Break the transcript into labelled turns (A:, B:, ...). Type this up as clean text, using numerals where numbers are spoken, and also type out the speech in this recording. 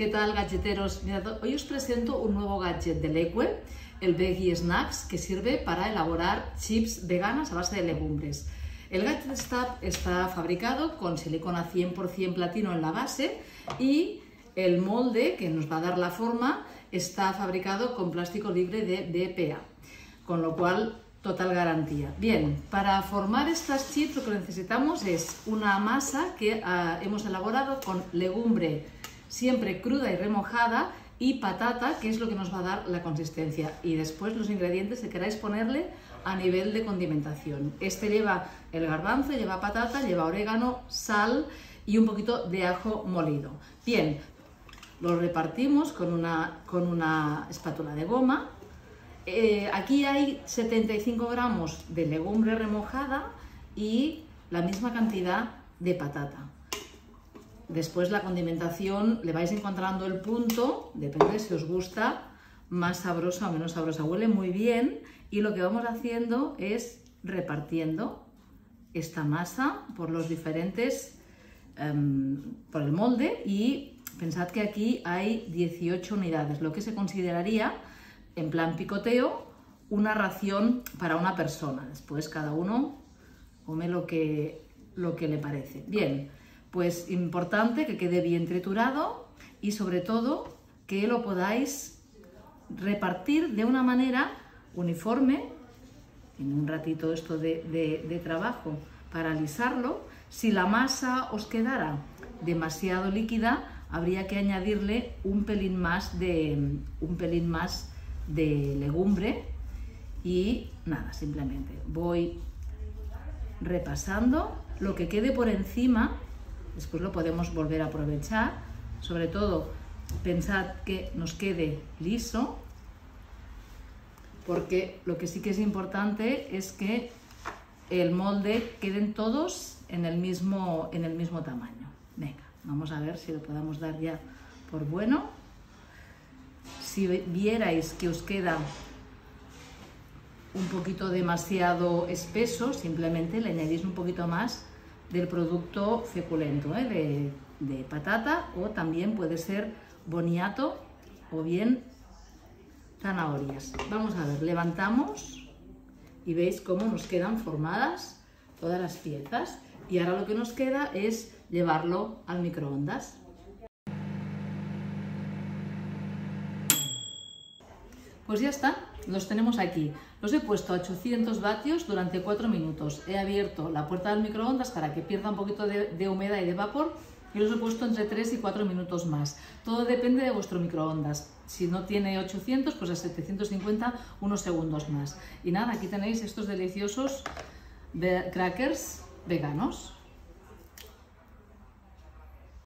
A: ¿Qué tal, gadgeteros? Mirad, hoy os presento un nuevo gadget de Leque, el Veggie Snacks, que sirve para elaborar chips veganas a base de legumbres. El gadget está fabricado con silicona 100% platino en la base y el molde que nos va a dar la forma está fabricado con plástico libre de BPA, con lo cual total garantía. Bien, para formar estas chips lo que necesitamos es una masa que hemos elaborado con legumbre siempre cruda y remojada y patata, que es lo que nos va a dar la consistencia, y después los ingredientes que queráis ponerle a nivel de condimentación. Este lleva el garbanzo, lleva patata, lleva orégano, sal y un poquito de ajo molido. Bien, lo repartimos con una espátula de goma. Aquí hay 75 gramos de legumbre remojada y la misma cantidad de patata. Después la condimentación le vais encontrando el punto, depende de si os gusta más sabrosa o menos sabrosa. Huele muy bien y lo que vamos haciendo es repartiendo esta masa por los diferentes, por el molde, y pensad que aquí hay 18 unidades, lo que se consideraría en plan picoteo una ración para una persona. Después cada uno come lo que le parece. Bien, pues importante que quede bien triturado y sobre todo que lo podáis repartir de una manera uniforme. En un ratito esto de trabajo para alisarlo. Si la masa os quedara demasiado líquida, habría que añadirle un pelín más de legumbre y nada, simplemente voy repasando lo que quede por encima. Después lo podemos volver a aprovechar. Sobre todo, pensad que nos quede liso, porque lo que sí que es importante es que el molde queden todos en el mismo tamaño. Venga, vamos a ver si lo podemos dar ya por bueno. Si vierais que os queda un poquito demasiado espeso, simplemente le añadís un poquito más del producto feculento, de patata, o también puede ser boniato o bien zanahorias. Vamos a ver, levantamos y veis cómo nos quedan formadas todas las piezas, y ahora lo que nos queda es llevarlo al microondas. Pues ya está, los tenemos aquí. Los he puesto a 800 vatios durante 4 minutos. He abierto la puerta del microondas para que pierda un poquito de humedad y de vapor, y los he puesto entre 3 y 4 minutos más. Todo depende de vuestro microondas. Si no tiene 800, pues a 750 unos segundos más. Y nada, aquí tenéis estos deliciosos crackers veganos.